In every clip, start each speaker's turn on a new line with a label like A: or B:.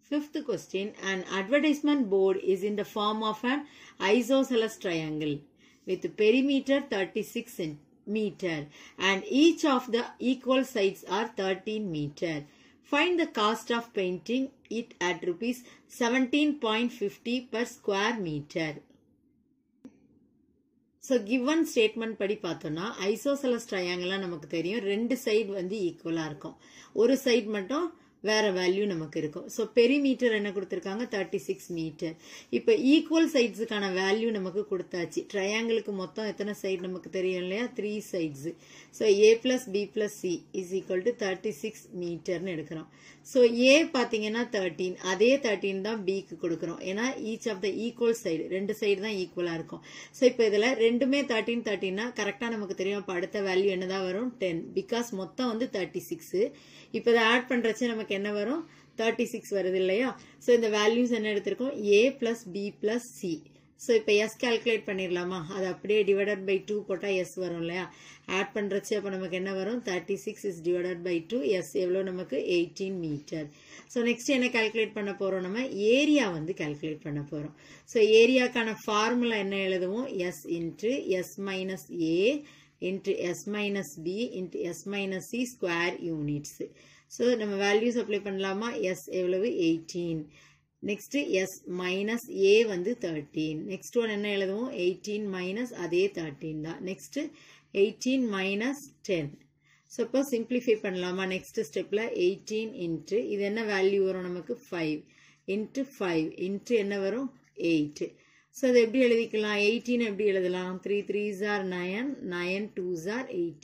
A: Fifth question, an advertisement board is in the form of an isosceles triangle with perimeter 36 meter and each of the equal sides are 13 meter. Find the cost of painting it at rupees 17.50 per square meter. So given statement படி பார்த்தோம்னா isosceles triangle நமக்கு தெரியும் ரெண்டு side வந்து ஈக்குவலா இருக்கும் ஒரு side மட்டும் வேற வேல்யூ நமக்கு இருக்கும் சோ பெரிமீட்டர் என்ன கொடுத்திருக்காங்க 36 மீட்டர் இப்போ ஈக்குவல் சைட்ஸ்க்கான வேல்யூ நமக்கு கொடுத்தாச்சு ட்ரையாங்கிளுக்கு மொத்தம் எத்தனை சைடு நமக்கு தெரியும் இல்லையா 3 sides so a plus b plus c is equal to 36 மீட்டர்னு எடுக்கிறோம் சோ a பாத்தீங்கன்னா 13 அதே 13 தான் b க்கு கொடுக்கிறோம் ஏனா each of the equal side ரெண்டு சைடு தான் ஈக்குவலா இருக்கும் சோ இப்போ இதல ரெண்டுமே 13 னா கரெக்ட்டா நமக்கு தெரியும் அப்ப அடுத்த வேல்யூ என்னதா வரும் 10 because மொத்தம் வந்து 36 இப்போ இத ஆட் பண்றச்ச நமக்கு என்ன வரும் 36 வருது இல்லையா சோ இந்த வேல்யூஸ் என்ன எடுத்துறோம் a plus b plus c so இப்போ s கால்குலேட் பண்ணிரலாமா அது அப்படியே டிவைடட் பை 2 போட்டா s வரும் இல்லையா ஆட் பண்றச்ச அப்ப நமக்கு என்ன வரும் 36 is divided by 2 s எவ்வளவு நமக்கு 18 மீட்டர் சோ நெக்ஸ்ட் என்ன கால்குலேட் பண்ண போறோம் நம்ம ஏரியா வந்து கால்குலேட் பண்ண போறோம் சோ ஏரியாக்கான ஃபார்முலா என்ன எழுதுவோம் s into s minus a into s minus b into s minus c square units so நம்ம values apply பண்ணலாமா s எவ்வளவு 18 next s minus a வந்து 13 next one என்ன எழுதுவோம் 18 minus அதே 13 தான் next 18 minus 10 so இப்போ simplify பண்ணலாமா next stepல 18 into இது என்ன வேல்யூ வரும் நமக்கு 5 into 5 into என்ன வரும் 8 so அது எப்படி எழுதிக்கலாம் 18 எப்படி எழுதலாம் 3 3s are 9 9 2s are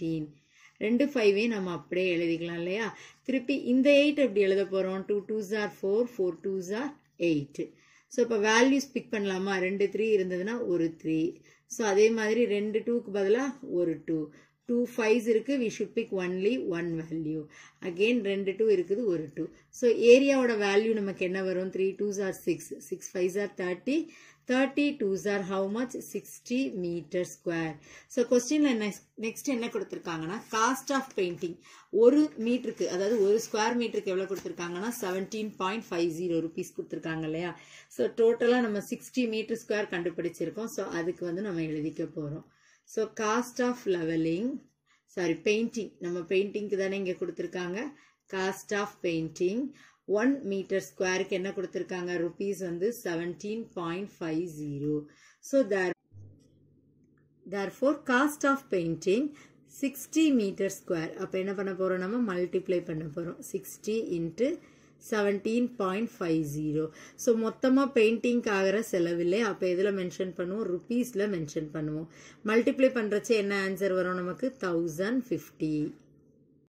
A: 18 ரெண்டு 5 நம்ம அப்படியே எழுதிக்கலாம் இல்லையா திருப்பி இந்த 8 எப்படி எழுத போறோம் 2 2s are 4 4 2s are 8 so இப்ப values pick பண்ணலாமா ரெண்டு 3 இருந்ததுனா ஒரு 3 so அதே மாதிரி ரெண்டு 2 க்கு பதிலா ஒரு 2 2 5s இருக்கு we should pick only one value again ரெண்டு 2 இருக்குது ஒரு 2 so ஏரியாவோட வேல்யூ நமக்கு என்ன வரும் 3 2s are 6 6 5s are 30 30 2s are how much 60 meter square so questionல next என்ன கொடுத்திருக்காங்கன்னா cost of painting ஒரு மீட்டருக்கு அதாவது ஒரு ஸ்கொயர் மீட்டருக்கு எவ்வளவு கொடுத்திருக்காங்கன்னா 17.50 rupees கொடுத்திருக்காங்க இல்லையா so டோட்டலா நம்ம 60 மீட்டர் ஸ்கொயர் கண்டுபிடிச்சிருக்கோம் so அதுக்கு வந்து நம்ம எழுதிக்க போறோம் so cost of leveling painting நம்ம paintingக்கு தானே இங்க கொடுத்திருக்காங்க cost of painting 1 meter square க்கு என்ன கொடுத்திருக்காங்க rupees வந்து 17.50 so therefore cost of painting 60 meter square அப்ப என்ன பண்ண போறோம் நம்ம மல்டிப்ளை பண்ண போறோம் 60 into 17.50 so மொத்தமா பெயிண்டிங்க்கு ஆகிற செலவில்லை அப்ப எதுல மென்ஷன் பண்ணுவோம் ரூபீஸ்ல மென்ஷன் பண்ணுவோம் மல்டிப்ளை பண்றச்சே என்ன ஆன்சர் வரும் நமக்கு 1050